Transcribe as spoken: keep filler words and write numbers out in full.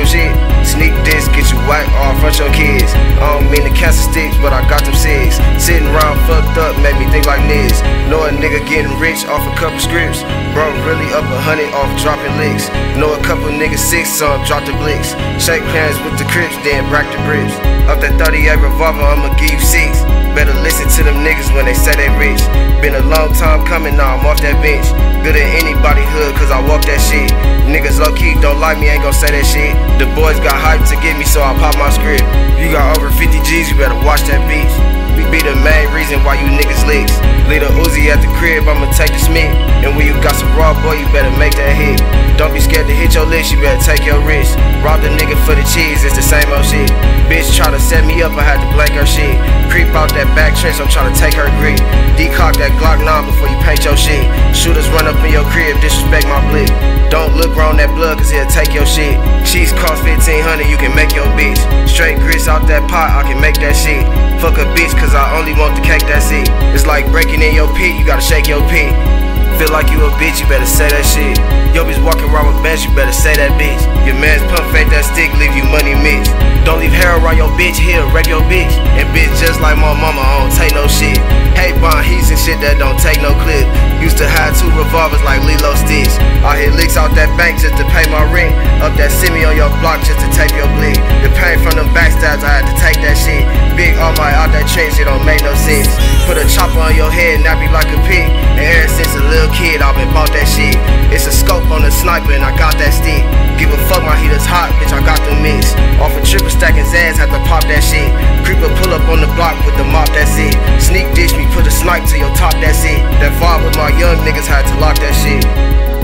your shit. Sneak this, get you white off front your kids. I don't mean to cast sticks, but I got them cigs. Sitting around fucked up, made me think like Niz. Know a nigga getting rich off a couple scripts. Bro, really up a hundred off dropping licks. Know a couple niggas six, some drop the blicks. Shake hands with the crips, then brack the bricks. Up that thirty-eight revolver, I'ma give you six. Better listen to them niggas when they say they rich. Been a long time coming, now I'm off that bench. Good at anybody hood, cause I walk that shit. Niggas low-key don't like me, ain't gon' say that shit. The boys got hype to get me, so I pop my script. You got over fifty G's, you better watch that bitch. We be the main reason why you niggas licks. Leave a Uzi at the crib, I'ma take the Smith. And when you got some raw, boy, you better make that hit. Don't be scared to hit your list, you better take your risk. Rob the nigga for the cheese, it's the same old shit. Bitch try to set me up, I had to blank her shit. Creep out that back trench, I'm tryna take her grit. Decock that Glock nine before you paint your shit. Shooters run up in your crib, disrespect my blick. Don't look round that blood, cause he'll take your shit. Cheese cost fifteen hundred, you can make your bitch. Straight grits out that pot, I can make that shit. Fuck a bitch, cause I only want the cake, that's it. It's like breaking in your pit, you gotta shake your pit. Feel like you a bitch, you better say that shit. Yo bitch walking around with bench, you better say that bitch. Your man's pump fake that stick, leave you money mixed. Don't leave hair around your bitch, he'll wreck your bitch. And bitch just like my mama, I don't take no shit. Hate buying heats and shit that don't take no clip. Used to have two revolvers like Lilo Stitch. I hit licks out that bank just to pay my rent. Up that semi on your block just to tape your blick. The pain from them backstabs, I had to take that shit. Big all my out that trench, it don't make no sense. Put a chopper on your head, nap you like a pig. And ever since a little kid, I've been bought that shit. It's a scope on the sniper and I got that stick. Give a fuck, my heater's hot, bitch, I got the mix. Off a triple stack his ass, had to pop that shit. Creeper pull up on the block with the mop, that's it. Sneak dish me, put a snipe to your top, that's it. That vibe with my young niggas, had to lock that shit.